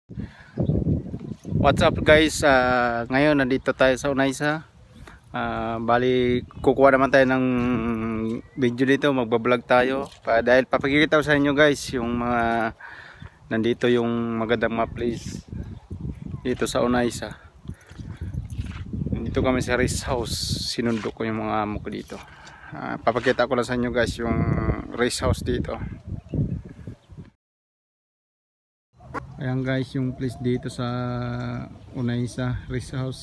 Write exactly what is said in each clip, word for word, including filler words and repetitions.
What's up guys, uh, ngayon nandito tayo sa Unaysa. uh, Bali kukuha naman tayo ng video dito, magbablog tayo pa, dahil papakikita ko sa inyo guys yung mga nandito yung magandang mga place dito sa Unaysa. Dito kami sa rest house, sinundo ko yung mga amo ko dito. uh, Papakita ko lang sa inyo guys yung rest house dito. Ayan guys yung place dito sa Unaysa rest house.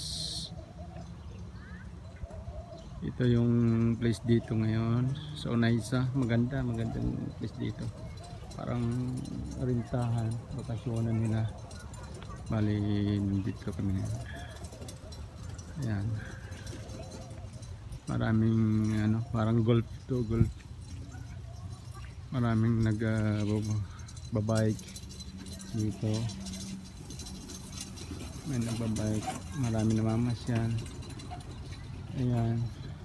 Ito yung place dito ngayon sa Unaysa. Maganda, magandang place dito. Parang rintahan, bakasyonan nila. Bali dito kami ngayon. Ayan. Maraming ano, parang golf to golf. Maraming nag uh, babike dito, may nagbabike, marami namamasyal. Ayan,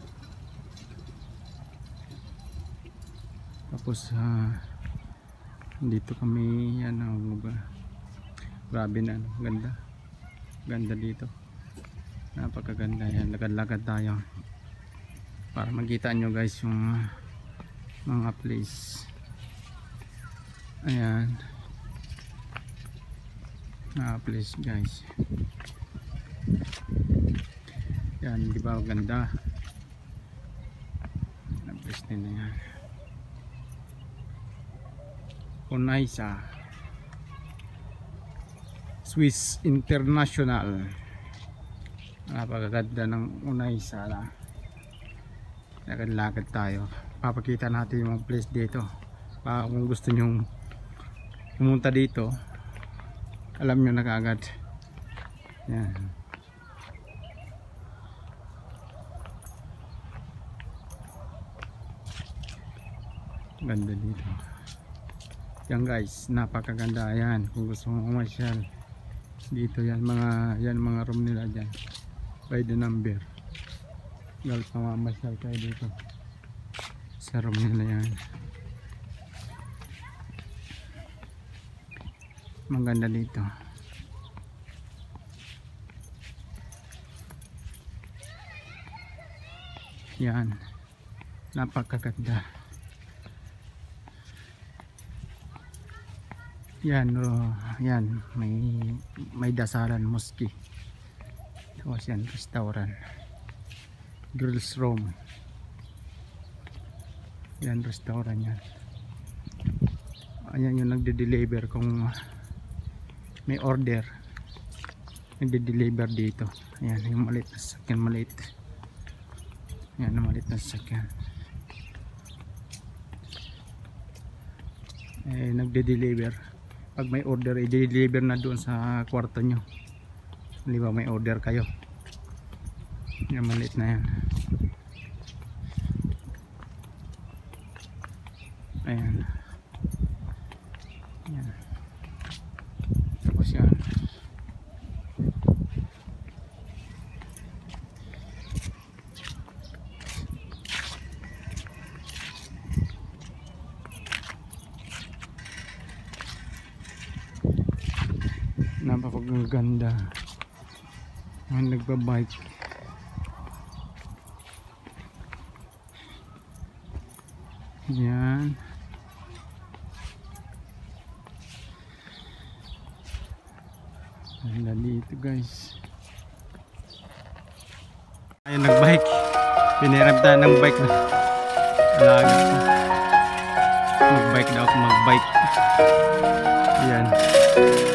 tapos uh, dito kami. Yan, oh, grabe na, ganda ganda dito, napakaganda. Yan, lagad-lagad tayo para makita nyo guys yung mga place. Ayan, ah, please guys. Yan, di ba ganda na place nila yan. Unaysa Swiss International. Napakaganda ng Unaysa na. Lakad-lakad tayo, papakita natin yung place dito. Pa, kung gusto nyong pumunta dito, alam nyo na kaagad. Yan. Ganda dito. Yan guys, napakaganda. Yan, kung gusto mo umasyal dito, yan mga yan mga room nila dyan by the number. Dahil pamamasyal kayo dito sa room nila. Yan, maganda dito. Yan, napakaganda. Yan, oh, yan may may dasalan, mosque. Tapos yan, restaurant, girls room. Yan, restaurant yan. Ayan yung nagde-deliver kung may order, nagde-deliver dito. Ayan yung maliit na sasakyan, maliit. Ayan yung maliit na sasakyan, eh, nagde-deliver. Pag may order, i-deliver na doon sa kwarto nyo. Di ba may order kayo, yung maliit na yan. Ayan, ayan. Tapos yan, napakaganda. Ang nagbabike. Yan, ganda dito guys. Ayun, nagbike, pinirap tayo ng bike na alaga ko. Magbike daw ako, magbike. Yan.